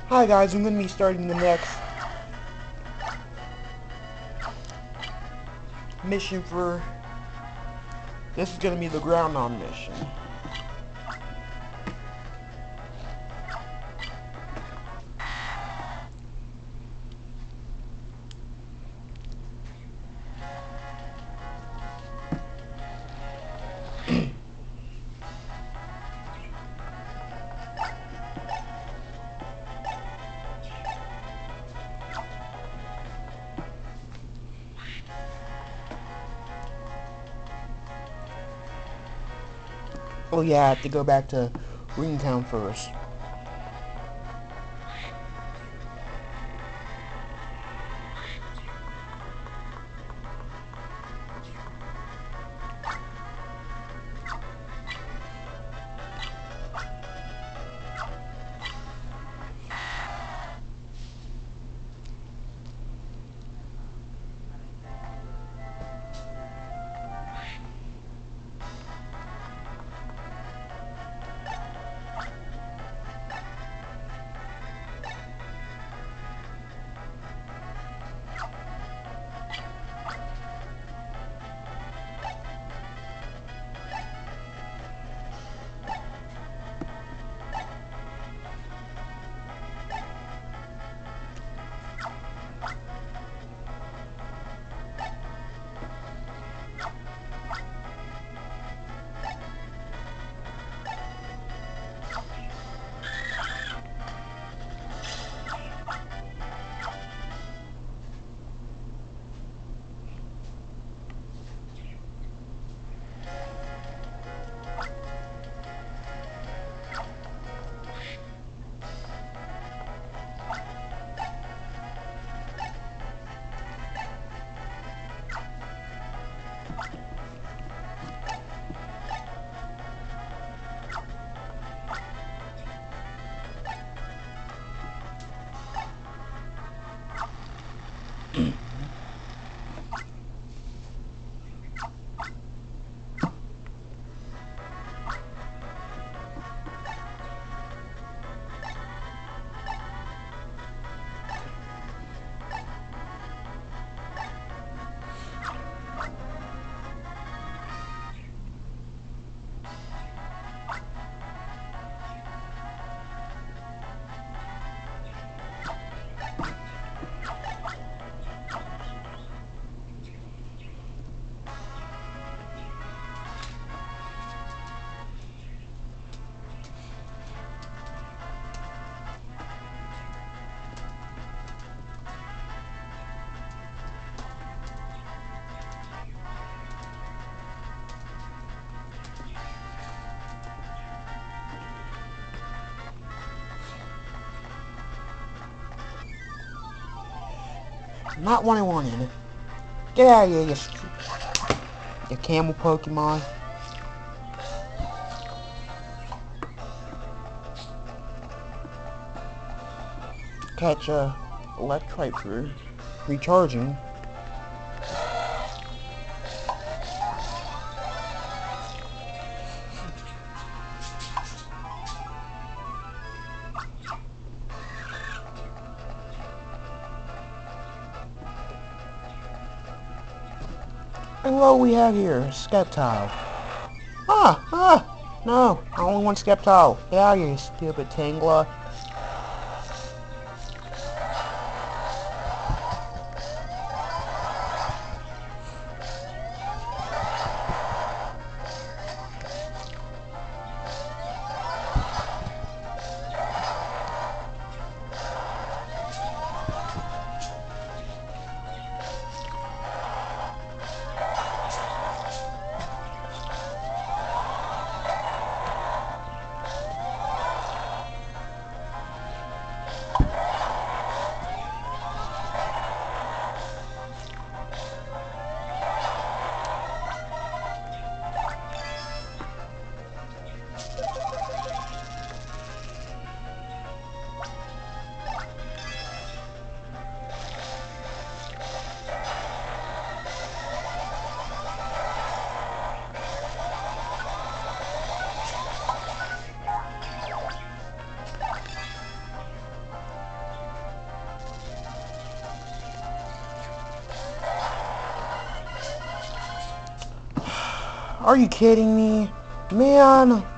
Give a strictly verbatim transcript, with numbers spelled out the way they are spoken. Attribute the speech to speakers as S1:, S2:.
S1: Hi guys, I'm going to be starting the next mission for... This is going to be the ground on mission. Oh yeah, I have to go back to Ringtown first. Not one I wanted. Get out of here, you, you camel Pokemon. Catch a Electrite for recharging. And what do we have here? Sceptile. Ah! Ah! No! I only want Sceptile. Get out of here, you stupid Tangela. Are you kidding me? Man!